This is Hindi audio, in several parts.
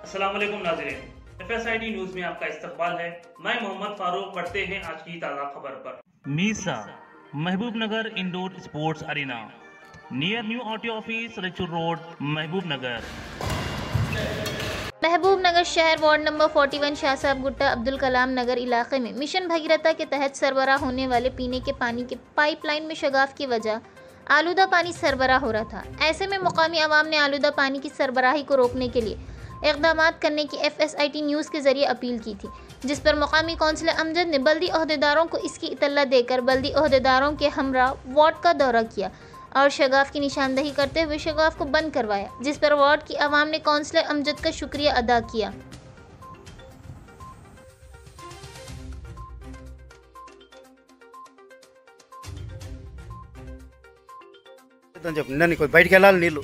अस्सलाम वालेकुम नाज़रीन, FSIT न्यूज में आपका इस्तकबाल है। मैं मोहम्मद फारूक। पढ़ते हैं आज की ताज़ा खबर पर। मीसा Mahbubnagar indoor sports arena near new RTO office Raichur road Mahbubnagar. महबूब नगर शहर वार्ड नंबर 41 शाह साहब गुट्टा अब्दुल कलाम नगर इलाके में मिशन भगीरथा के तहत सरबराह होने वाले पीने के पानी के पाइपलाइन में शगाफ की वजह आलूदा पानी सरबराह हो रहा था। ऐसे में मुकामी आवाम ने आलूदा पानी की सरबराही को रोकने के लिए इक़दामात करने की FSIT न्यूज़ के जरिए अपील की थी, जिस पर मुकामी कौंसलर अमजद ने बल्दी ओहदेदारों को इसकी इत्तला देकर बल्दी ओहदेदारों के हमरा वार्ड का दौरा किया और शगाफ की निशानदही करते हुए शगाफ को बंद करवाया, जिस पर वार्ड की आवाम ने कौंसलर अमजद का शुक्रिया अदा किया। బయటికి వెళ్ళాలి నీళ్ళు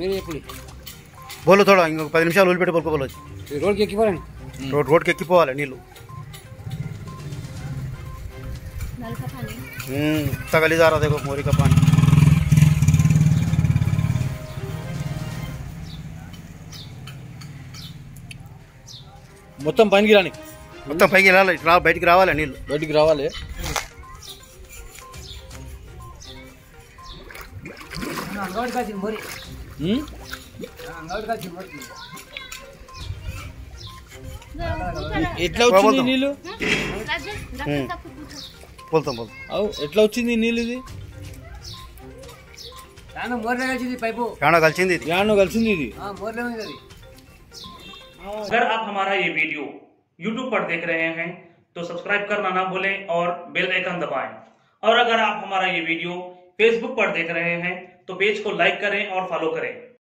బోలు తోడ ఇంకొక 10 నిమిషాలు వదిలిపెట్టి పడుకోవాలి. రోడ్కి ఎక్కిపోవాలి, రోడ్కి ఎక్కిపోవాలి నీళ్ళు तगली जा रहा देखो मोरी का पानी. మొత్తం పైకి రాని, మొత్తం పైకి వెళ్ళాలి, బయటికి రావాలి నీళ్ళు, బయటికి రావాలి. ఎట్లా వచ్చింది నీళ్ళు? बोलता ఎట్లా వచ్చింది నీళ్ళు? ఇది కలిసింది ఇది. अगर आप हमारा ये वीडियो YouTube पर देख रहे हैं तो सब्सक्राइब करना ना भूलें और बेल आइकन दबाएं। और अगर आप हमारा ये वीडियो Facebook पर देख रहे हैं तो पेज को लाइक करें और फॉलो करें।